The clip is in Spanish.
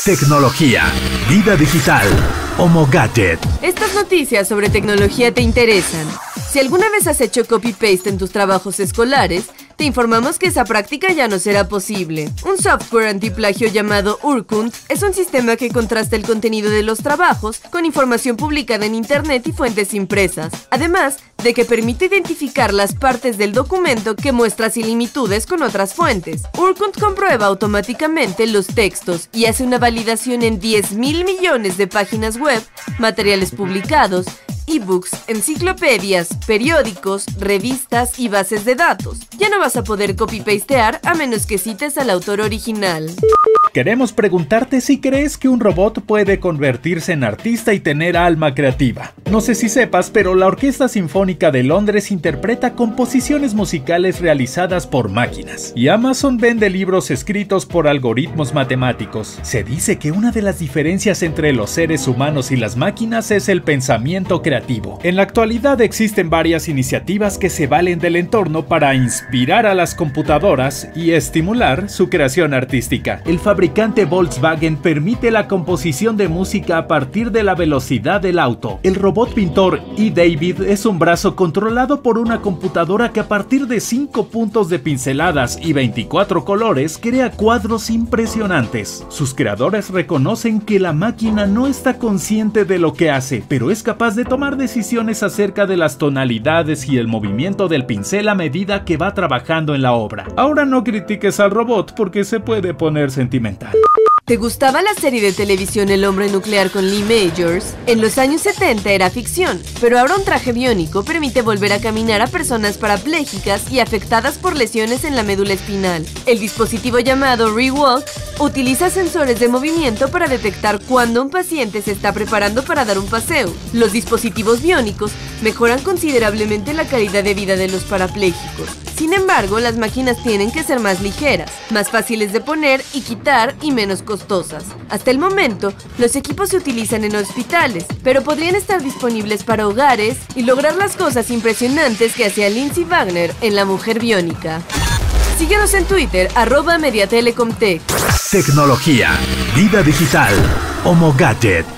Tecnología, vida digital, Homo Gadget. Estas noticias sobre tecnología te interesan. Si alguna vez has hecho copy-paste en tus trabajos escolares, te informamos que esa práctica ya no será posible. Un software antiplagio llamado Urkund es un sistema que contrasta el contenido de los trabajos con información publicada en Internet y fuentes impresas, además de que permite identificar las partes del documento que muestra similitudes con otras fuentes. Urkund comprueba automáticamente los textos y hace una validación en 10.000 millones de páginas web, materiales publicados, ebooks, enciclopedias, periódicos, revistas y bases de datos. Ya no vas a poder copy-pastear a menos que cites al autor original. Queremos preguntarte si crees que un robot puede convertirse en artista y tener alma creativa. No sé si sepas, pero la Orquesta Sinfónica de Londres interpreta composiciones musicales realizadas por máquinas. Y Amazon vende libros escritos por algoritmos matemáticos. Se dice que una de las diferencias entre los seres humanos y las máquinas es el pensamiento creativo. En la actualidad existen varias iniciativas que se valen del entorno para inspirar a las computadoras y estimular su creación artística. El fabricante Volkswagen permite la composición de música a partir de la velocidad del auto. El robot pintor eDavid es un brazo controlado por una computadora que a partir de 5 puntos de pinceladas y 24 colores crea cuadros impresionantes. Sus creadores reconocen que la máquina no está consciente de lo que hace, pero es capaz de tomar decisiones acerca de las tonalidades y el movimiento del pincel a medida que va trabajando en la obra. Ahora no critiques al robot porque se puede poner sentimental. ¿Te gustaba la serie de televisión El hombre nuclear con Lee Majors? En los años 70 era ficción, pero ahora un traje biónico permite volver a caminar a personas parapléjicas y afectadas por lesiones en la médula espinal. El dispositivo llamado ReWalk utiliza sensores de movimiento para detectar cuando un paciente se está preparando para dar un paseo. Los dispositivos biónicos mejoran considerablemente la calidad de vida de los parapléjicos. Sin embargo, las máquinas tienen que ser más ligeras, más fáciles de poner y quitar y menos costosas. Hasta el momento, los equipos se utilizan en hospitales, pero podrían estar disponibles para hogares y lograr las cosas impresionantes que hacía Lindsay Wagner en La Mujer Biónica. Síguenos en Twitter, @MediaTelecomTech. Tecnología, vida digital, Homo Gadget.